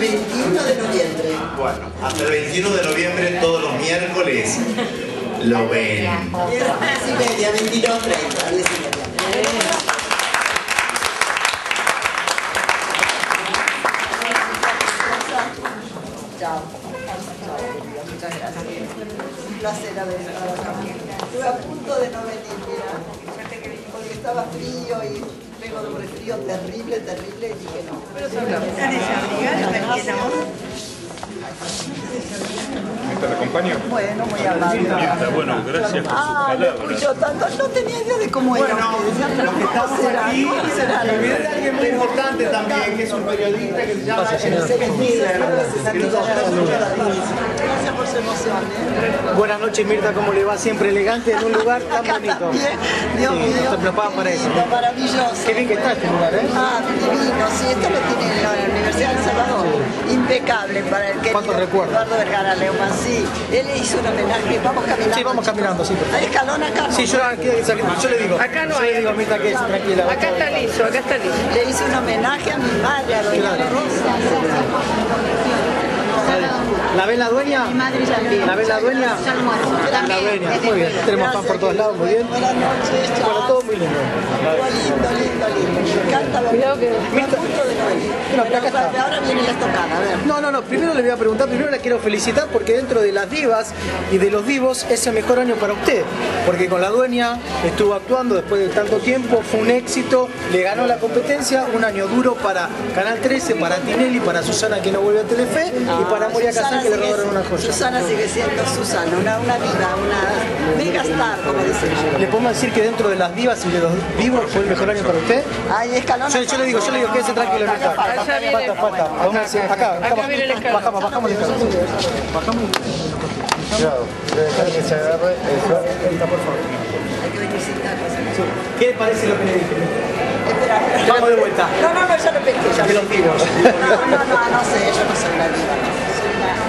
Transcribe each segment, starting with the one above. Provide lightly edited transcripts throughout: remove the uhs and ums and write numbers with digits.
21 de noviembre. Bueno, hasta el 21 de noviembre, todos los miércoles, lo ven. 10:30, 22:30, 10:30. Chao. Muchas gracias. Un placer haber estado acá. Estuve a punto de no venir, mira, porque estaba frío y vengo de un resfrío terrible, terrible, y dije no. Pero ¿Te acompaño? bueno, muy amable. Bueno, gracias por su Ah, palabra. lo escucho tanto, no tenía idea de cómo era. Los que estamos aquí, me viene de alguien muy importante también, que es un periodista que se llama Mercedes Miller. Gracias por su emoción. Buenas noches, Mirta, ¿cómo le va? Siempre elegante en un lugar tan Acá bonito. también, Dios mío. Te preparan para eso. Lindo, maravilloso. Qué bien que está este lugar, ¿eh? Ah, divino, sí, esto lo tiene en la Universidad de El Salvador. Impecable para el que ¿Cuántos recuerdos? Eduardo Vergara Leumann, sí. Él hizo un homenaje, vamos caminando. Sí, vamos caminando, sí. ¿Hay escalón acá? Sí, yo le digo. Acá no yo hay. le digo a Mirta que es tranquila. Acá está liso, acá está liso. Le hice un homenaje a mi madre, a doña Rosa. ¿La ven la dueña? Mi madre ya vive. ¿La ven la dueña? Ya almuerzo. Yo La también. dueña, muy bien. Tenemos pan por todos lados, muy bien. Buenas noches, chao. Bueno, todo muy lindo. Lindo, lindo, lindo. Me encanta la Cuidado que- Mirta. No, pero acá está. Ahora viene la estocada, a ver. No, primero le voy a preguntar, primero la quiero felicitar porque dentro de las divas y de los divos es el mejor año para usted, porque con la dueña estuvo actuando después de tanto tiempo, fue un éxito, le ganó la competencia, un año duro para Canal 13, para Tinelli, para Susana que no vuelve a Telefe y para Moria Susana Casal que le sigue- robaron una joya. Susana sigue siendo Susana, una diva, una megastar, como dicen ellos. ¿Le podemos decir que dentro de las divas y de los divos fue el mejor año para usted? Ay, escalón. Yo le digo, quédese tranquilo, No, Mirta. falta. Allá viene- Falta. Acá viene el escalón. Bajamos el escalón. Bajamos. Cuidado, debe dejar que se agarre eso. Mirta, por favor. Hay que venir sin tacos. Sí. ¿Qué le parece lo que le dije? Espera. Vamos de vuelta. No, ya lo pesqué. Ya De lo los pesqué. divos. No sé, yo no soy una diva. Soy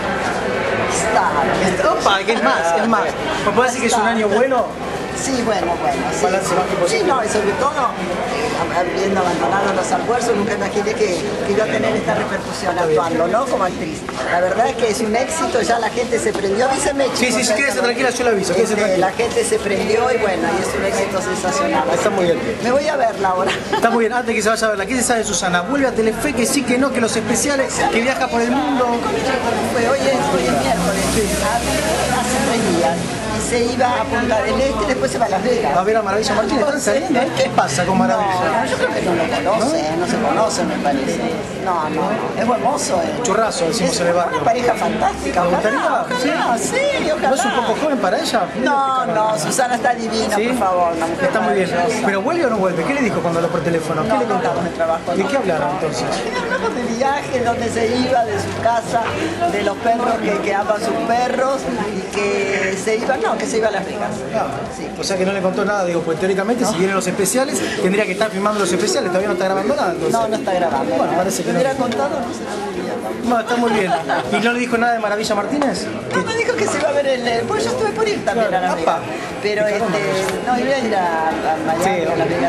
una star. Opa, que es más. ¿Me puede decir que es un año bueno? Sí, bueno, sí. Balance bajo y Sí, positivo. no, y sobre todo, habiendo abandonado los almuerzos, nunca imaginé que iba a tener esta repercusión actuando, ¿no? Como actriz. La verdad es que es un éxito, ya la gente se prendió, dice Mechi. Sí, quédese tranquila, yo le aviso, quédese tranquila. La gente se prendió y bueno, y es un éxito sensacional. Está muy bien. Me voy a verla ahora. Está muy bien, antes que se vaya a verla, ¿qué se sabe de Susana? Vuelve a Telefe, que sí, que no, que los especiales, que viaja por el mundo. Hoy es miércoles, hace 3 días. Y se iba a Punta del Este y después se va a Las Vegas. A ver a Maravilla Martínez, ¿están saliendo? ¿Qué pasa con Maravilla? No, yo creo que no lo conoce, no se conoce, me parece. No, es buen mozo. Churrazo, decimos en el barrio. Una pareja fantástica, ¿Te ojalá, gustaría? ojalá, sí, ojalá. ¿No es un poco joven para ella? No, Susana está divina, ¿Sí? por favor, una mujer Está muy bien. maravillosa. ¿Pero vuelve o no vuelve? ¿Qué le dijo cuando habló por teléfono? ¿Qué No, le no contó? hablamos de trabajo. ¿De no. qué hablaron entonces? Hablamos de viaje, donde se iba, de su casa, de los perros que aman sus perros y que se iba, no, que se iba a Las Vegas. Sí. O sea que no le contó nada, digo, pues teóricamente si vienen los especiales, tendría que estar filmando los especiales, todavía no está grabando nada. Entonces. No está grabando. Bueno, parece que Si no. hubiera contado, no se lo diría tampoco. No, está muy bien. ¿Y no le dijo nada de Maravilla Martínez? No, me dijo que se iba a ver pues yo estuve por ir también a Las Vegas. Pero no, iba a ir a Miami, a Las Vegas.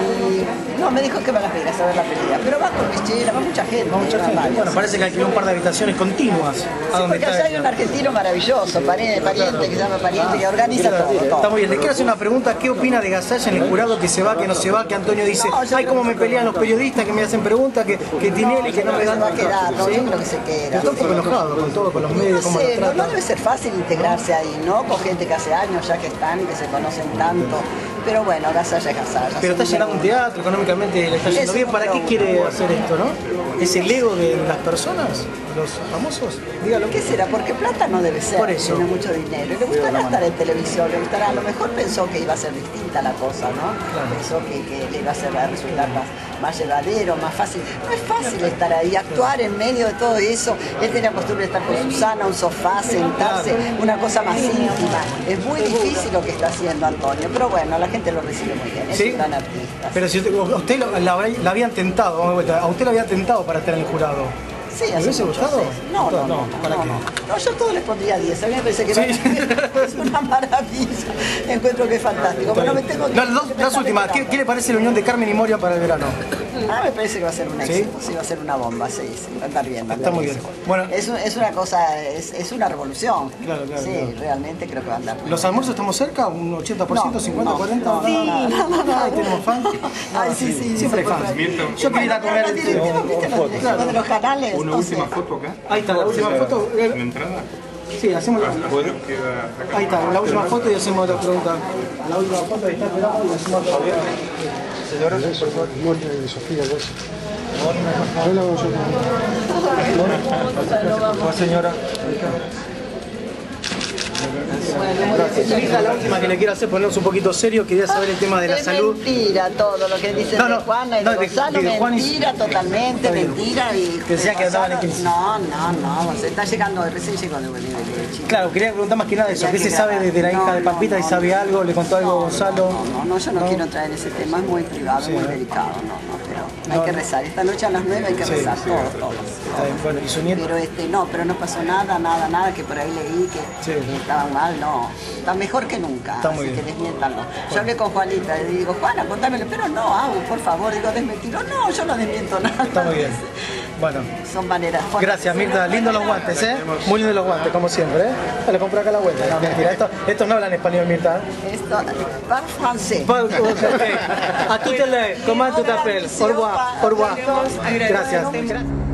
Y no, me dijo que va a Las Vegas a ver la pelea. Pero va con mis chilas, va mucha gente. Mucha va gente. varios. Bueno, parece que alquiló un par de habitaciones continuas. Sí, a donde porque allá hay un argentino maravilloso, pariente, que se llama Pariente, que organiza todo. Está muy bien. Le quiero hacer una pregunta. ¿Qué opina de Gasalla en el jurado que se va, que no se va? Que Antonio dice, No, yo ay, creo cómo me que pelean los periodistas que me hacen preguntas, que Tinelli, que no me se dan... va a quedar, no, ¿Sí? yo creo que se queda. Está un poco enojado con todo, con los medios, No cómo sé, los no tratan. debe ser fácil integrarse ahí, ¿no? Con gente que hace años ya que están y que se conocen tanto. Pero bueno, Gasalla es Gasalla. Pero está llenando un teatro, económicamente le está yendo Es bien. un ¿Para qué número quiere uno. hacer esto, no? ¿Es el ego de las personas? ¿Los famosos? Dígalo. ¿Qué será? Porque plata no debe ser, Por eso. tiene mucho dinero. Y le gustará estar en televisión, le gustará, a lo mejor pensó que iba a ser distinta la cosa, ¿no? Pensó que le iba a resultar más llevadero, más fácil. No es fácil estar ahí, actuar en medio de todo eso. Él tenía costumbre de estar con Susana, un sofá, sentarse, una cosa más íntima. Es muy difícil lo que está haciendo Antonio, pero bueno, la gente lo recibe muy bien, es ¿Sí? un gran artista. Pero si usted la habían tentado, vamos de vuelta, a usted lo habían tentado para estar en el jurado. Sí, ¿Le hace hubiese mucho, gustado? sí. No, ¿Para qué? No, yo a todos les pondría 10. A mí me parece que Sí. es una maravilla. Encuentro que es fantástico. Pero me tengo que... Las últimas, ¿qué le parece la unión de Carmen y Moria para el verano? Ah, me parece que va a ser un éxito, sí, va a ser una bomba, sí, va a andar bien. Va a Está andar muy bien. bien. Bueno, es una cosa, es una revolución. Claro, sí, claro. realmente creo que va a andar bien. ¿Los almuerzos estamos cerca? ¿Un 80%, 50, 40? No, Ahí tenemos fan. Ay, sí, Siempre hay fans. Yo quería ir a comer uno de los canales. Una última foto acá. Ahí está, la última foto. ¿La entrada? Sí, hacemos la... Bueno, queda acá. Ahí está, la última foto y hacemos otra pregunta. La última foto, ahí está, esperamos y hacemos otra pregunta. Señora, por favor, Mónica y Sofía, dos. Hola, vos. Señora. Hija, la última que le quiero hacer, ponernos un poquito serio, quería saber el tema de la salud. Mentira todo lo que dicen de Juana y de Gonzalo, mentira, totalmente mentira. Y decía que andaban en crisis. No, se está llegando, recién llegó de Chile. Claro, quería preguntar más que nada eso. ¿Qué se sabe desde la hija de Pampita? ¿Y sabe algo? ¿Le contó algo a Gonzalo? No, yo no quiero entrar en ese tema, es muy privado, muy delicado, pero hay que rezar. Esta noche a las 9 hay que rezar, todos. Bueno, ¿y su nieto? Pero no pasó nada, que por ahí leí que estaban mal, no. Está mejor que nunca, está muy así bien. que desmiéntanlo. Yo hablé con Juanita y digo, Juana, contámelo, pero no, por favor, digo, desmentirlo. No, yo no desmiento nada. Está muy bien. Bueno. Son maneras. Gracias, Mirta. Lindos los guantes, ¿eh? Muy lindos los guantes, como siempre, ¿eh? Le compré acá la vuelta. No, mentira. Estos no hablan español, Mirta. Esto, par francés. A tout à l'heure. Comment tu t'appelles? Au revoir. Au revoir. Gracias.